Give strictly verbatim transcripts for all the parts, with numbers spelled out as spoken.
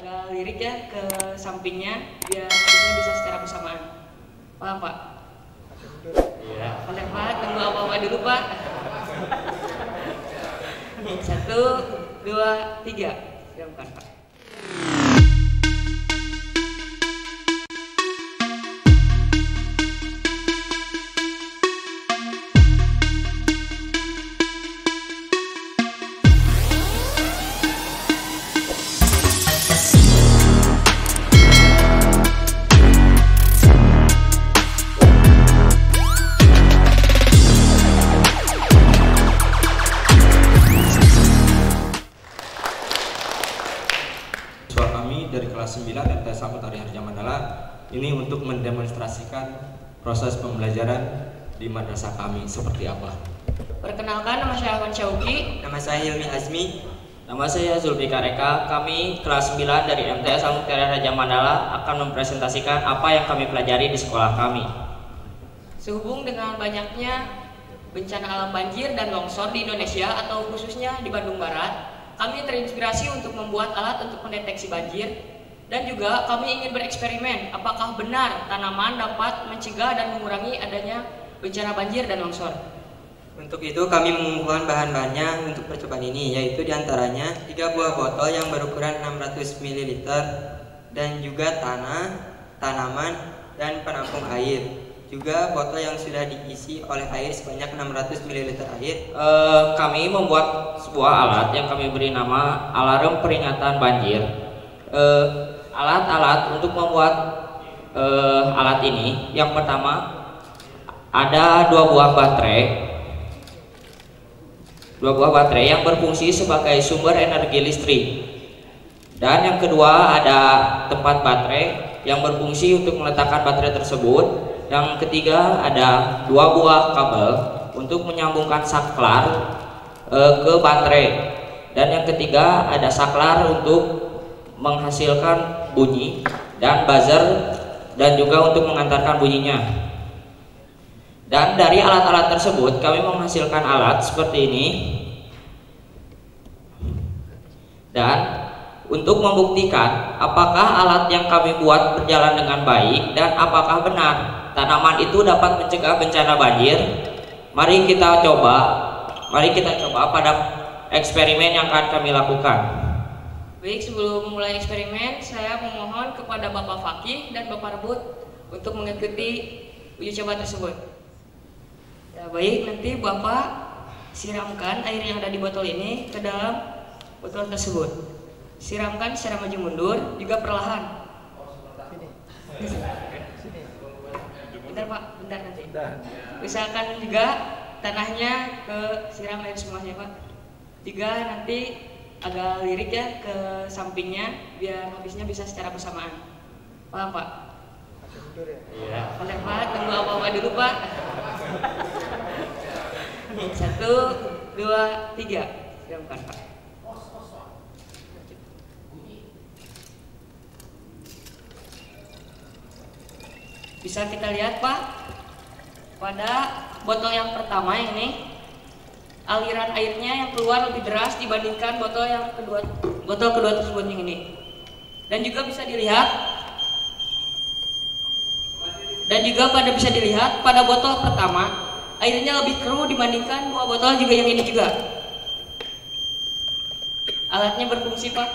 agak lirik ya ke sampingnya biar habisnya bisa secara bersamaan. Paham Pak? Iya. Benar Pak, tunggu apa-apa dulu Pak. Satu, dua, tiga. Silakan Pak. Dari kelas sembilan M T S Sangku Tari Harja Mandala ini untuk mendemonstrasikan proses pembelajaran di madrasah kami seperti apa. Perkenalkan, nama saya Ahwan Syauki. Nama saya Hilmi Azmi. Nama saya Zulfikar Eka. Kami kelas sembilan dari M T S Sangku Tari Harja Mandala akan mempresentasikan apa yang kami pelajari di sekolah kami. Sehubung dengan banyaknya bencana alam banjir dan longsor di Indonesia atau khususnya di Bandung Barat, kami terinspirasi untuk membuat alat untuk mendeteksi banjir dan juga kami ingin bereksperimen apakah benar tanaman dapat mencegah dan mengurangi adanya bencana banjir dan longsor. Untuk itu kami mengumpulkan bahan-bahannya untuk percobaan ini, yaitu diantaranya tiga buah botol yang berukuran enam ratus mililiter dan juga tanah, tanaman, dan penampung air. Juga botol yang sudah diisi oleh air sebanyak enam ratus mililiter air. E, kami membuat sebuah alat yang kami beri nama alarm peringatan banjir. E, alat-alat untuk membuat e, alat ini, yang pertama ada dua buah baterai, dua buah baterai yang berfungsi sebagai sumber energi listrik. Dan yang kedua ada tempat baterai yang berfungsi untuk meletakkan baterai tersebut. Yang ketiga ada dua buah kabel untuk menyambungkan saklar e, ke baterai. Dan yang ketiga ada saklar untuk menghasilkan bunyi dan buzzer dan juga untuk mengantarkan bunyinya. Dan dari alat-alat tersebut kami menghasilkan alat seperti ini. Dan untuk membuktikan apakah alat yang kami buat berjalan dengan baik dan apakah benar tanaman itu dapat mencegah bencana banjir, mari kita coba, mari kita coba pada eksperimen yang akan kami lakukan. Baik, sebelum memulai eksperimen, saya memohon kepada Bapak Fakih dan Bapak Rebut untuk mengikuti uji coba tersebut. Ya, baik, nanti Bapak siramkan air yang ada di botol ini ke dalam botol tersebut. Siramkan secara maju mundur, juga perlahan. Bentar Pak, bentar nanti. Usahakan juga tanahnya ke siram air semuanya Pak. Juga nanti agak lirik ya ke sampingnya biar habisnya bisa secara bersamaan. Paham Pak? Iya. Benar Pak, tunggu apa-apa dulu Pak. Satu, dua, tiga. Silakan Pak. Bisa kita lihat Pak, pada botol yang pertama ini aliran airnya yang keluar lebih deras dibandingkan botol yang kedua, botol kedua tersebut yang ini. Dan juga bisa dilihat, dan juga pada bisa dilihat pada botol pertama airnya lebih keruh dibandingkan dua botol juga yang ini juga. Alatnya berfungsi Pak.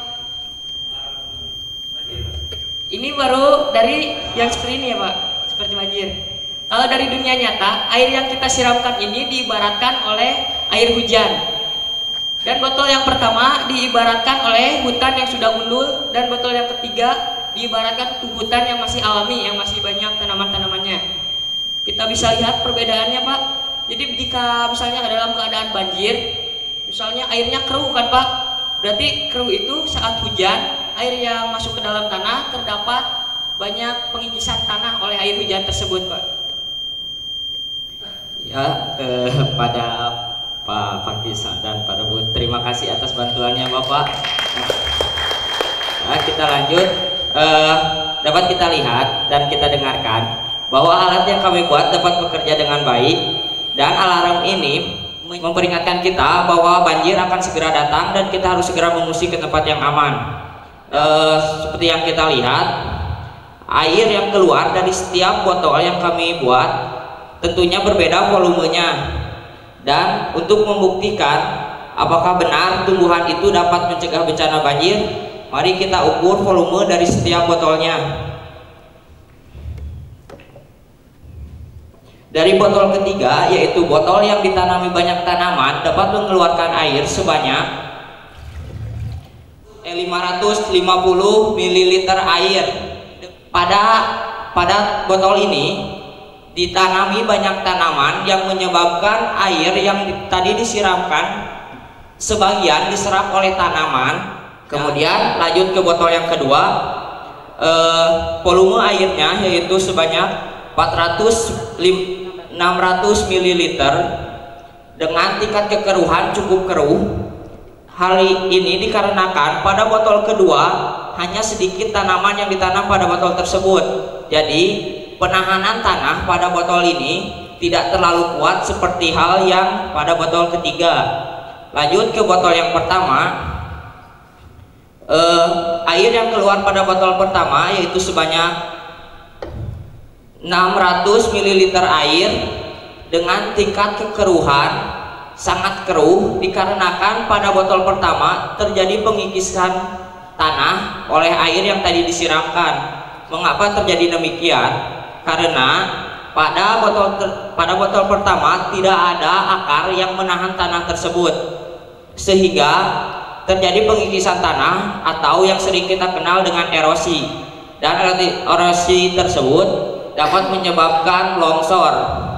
Ini baru dari yang seperti ini ya Pak. Seperti banjir. Kalau dari dunia nyata, air yang kita siramkan ini diibaratkan oleh air hujan. Dan botol yang pertama diibaratkan oleh hutan yang sudah gundul, dan botol yang ketiga diibaratkan hutan yang masih alami, yang masih banyak tanaman-tanamannya. Kita bisa lihat perbedaannya Pak. Jadi jika misalnya dalam keadaan banjir, misalnya airnya keruh kan Pak, berarti keruh itu saat hujan, air yang masuk ke dalam tanah terdapat banyak pengikisan tanah oleh air hujan tersebut Pak. Ya, eh, pada Pak Fakih dan Pak Rebut, terima kasih atas bantuannya Bapak. Nah, kita lanjut. Eh, dapat kita lihat dan kita dengarkan bahwa alat yang kami buat dapat bekerja dengan baik, dan alarm ini memperingatkan kita bahwa banjir akan segera datang dan kita harus segera mengungsi ke tempat yang aman. eh, seperti yang kita lihat, air yang keluar dari setiap botol yang kami buat tentunya berbeda volumenya. Dan untuk membuktikan apakah benar tumbuhan itu dapat mencegah bencana banjir, mari kita ukur volume dari setiap botolnya. Dari botol ketiga, yaitu botol yang ditanami banyak tanaman, dapat mengeluarkan air sebanyak lima ratus lima puluh mililiter air. Pada pada botol ini ditanami banyak tanaman yang menyebabkan air yang tadi disiramkan sebagian diserap oleh tanaman. Kemudian lanjut ke botol yang kedua, eh, volume airnya yaitu sebanyak empat ratus enam ratus mililiter dengan tingkat kekeruhan cukup keruh. Hal ini dikarenakan pada botol kedua hanya sedikit tanaman yang ditanam pada botol tersebut. Jadi penahanan tanah pada botol ini tidak terlalu kuat seperti hal yang pada botol ketiga. Lanjut ke botol yang pertama, eh, air yang keluar pada botol pertama yaitu sebanyak enam ratus mililiter air dengan tingkat kekeruhan sangat keruh dikarenakan pada botol pertama terjadi pengikisan tanah oleh air yang tadi disiramkan. Mengapa terjadi demikian? Karena pada botol pada botol pertama tidak ada akar yang menahan tanah tersebut, sehingga terjadi pengikisan tanah atau yang sering kita kenal dengan erosi. Dan erosi tersebut dapat menyebabkan longsor.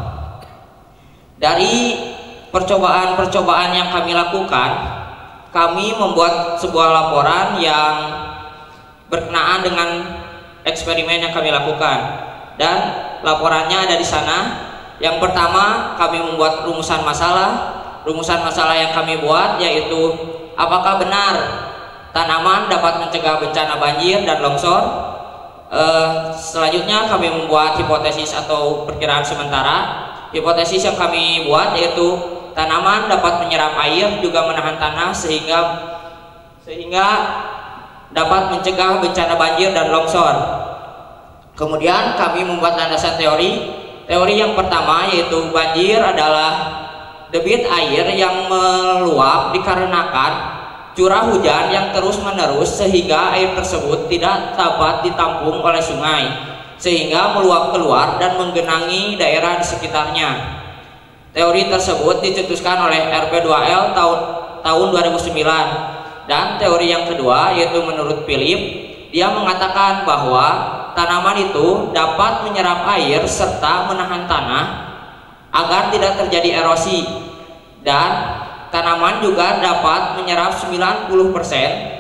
Dari percobaan-percobaan yang kami lakukan, kami membuat sebuah laporan yang berkenaan dengan eksperimen yang kami lakukan. Dan laporannya ada di sana. Yang pertama, kami membuat rumusan masalah. Rumusan masalah yang kami buat yaitu apakah benar tanaman dapat mencegah bencana banjir dan longsor. Uh, selanjutnya kami membuat hipotesis atau perkiraan sementara. Hipotesis yang kami buat yaitu tanaman dapat menyerap air juga menahan tanah sehingga sehingga dapat mencegah bencana banjir dan longsor. Kemudian kami membuat landasan teori. Teori yang pertama yaitu banjir adalah debit air yang meluap dikarenakan curah hujan yang terus-menerus sehingga air tersebut tidak dapat ditampung oleh sungai sehingga meluap keluar dan menggenangi daerah di sekitarnya. Teori tersebut dicetuskan oleh R P dua L tahun tahun dua ribu sembilan. Dan teori yang kedua yaitu menurut Philip, dia mengatakan bahwa tanaman itu dapat menyerap air serta menahan tanah agar tidak terjadi erosi, dan tanaman juga dapat menyerap sembilan puluh persen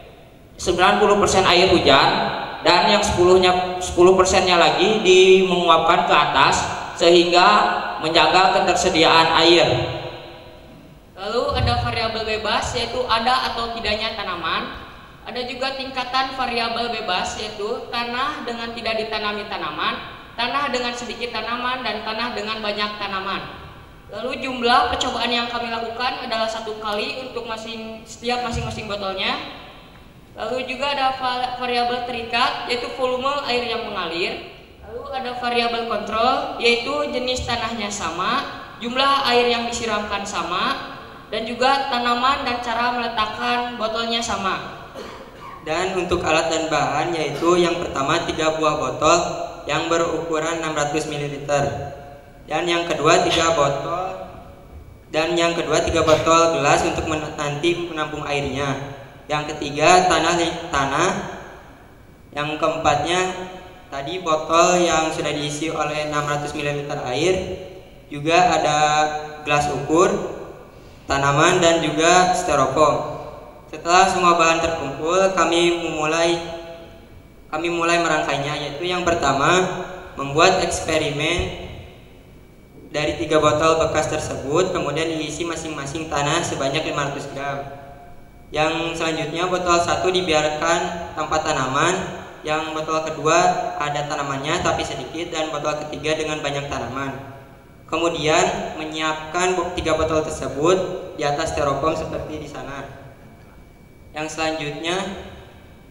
air hujan, dan yang sepuluh persennya lagi di menguapkan ke atas sehingga menjaga ketersediaan air. Lalu ada variabel bebas yaitu ada atau tidaknya tanaman. Ada juga tingkatan variabel bebas yaitu tanah dengan tidak ditanami tanaman, tanah dengan sedikit tanaman, dan tanah dengan banyak tanaman. Lalu jumlah percobaan yang kami lakukan adalah satu kali untuk masing setiap masing-masing botolnya. Lalu juga ada variabel terikat yaitu volume air yang mengalir. Lalu ada variabel kontrol yaitu jenis tanahnya sama, jumlah air yang disiramkan sama, dan juga tanaman dan cara meletakkan botolnya sama. Dan untuk alat dan bahan yaitu yang pertama tiga buah botol yang berukuran enam ratus mililiter. Dan yang kedua tiga botol dan yang kedua tiga botol gelas untuk nanti menampung airnya. Yang ketiga tanah tanah. Yang keempatnya tadi botol yang sudah diisi oleh enam ratus mililiter air. Juga ada gelas ukur, tanaman, dan juga styrofoam. Setelah semua bahan terkumpul, kami memulai kami mulai merangkainya, yaitu yang pertama membuat eksperimen dari tiga botol bekas tersebut, kemudian diisi masing-masing tanah sebanyak lima ratus gram. Yang selanjutnya botol satu dibiarkan tanpa tanaman, yang botol kedua ada tanamannya tapi sedikit, dan botol ketiga dengan banyak tanaman. Kemudian menyiapkan tiga botol tersebut di atas styrofoam seperti di sana. Yang selanjutnya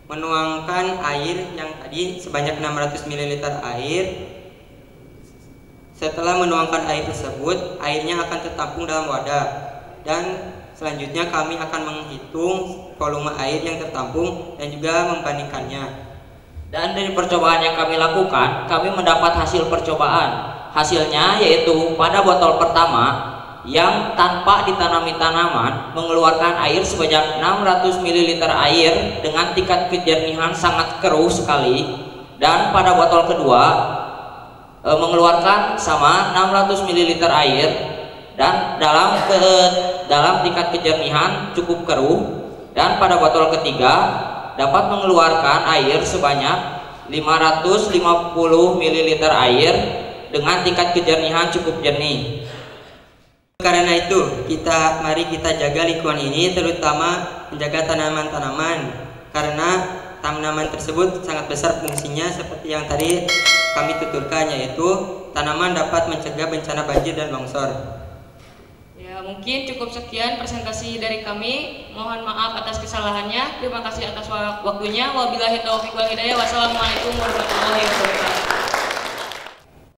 menuangkan air yang tadi sebanyak enam ratus mililiter air. Setelah menuangkan air tersebut, airnya akan tertampung dalam wadah, dan selanjutnya kami akan menghitung volume air yang tertampung dan juga membandingkannya. Dan dari percobaan yang kami lakukan, kami mendapat hasil percobaan. Hasilnya yaitu pada botol pertama yang tanpa ditanami tanaman mengeluarkan air sebanyak enam ratus mililiter air dengan tingkat kejernihan sangat keruh sekali, dan pada botol kedua e, mengeluarkan sama enam ratus mililiter air dan dalam ke dalam tingkat kejernihan cukup keruh, dan pada botol ketiga dapat mengeluarkan air sebanyak lima ratus lima puluh mililiter air dengan tingkat kejernihan cukup jernih. Karena itu, kita mari kita jaga lingkungan ini, terutama menjaga tanaman-tanaman, karena tanaman tersebut sangat besar fungsinya seperti yang tadi kami tuturkan, yaitu tanaman dapat mencegah bencana banjir dan longsor. Ya, mungkin cukup sekian presentasi dari kami. Mohon maaf atas kesalahannya. Terima kasih atas waktunya. Wabillahi taufiq wal hidayah. Wassalamualaikum warahmatullahi wabarakatuh.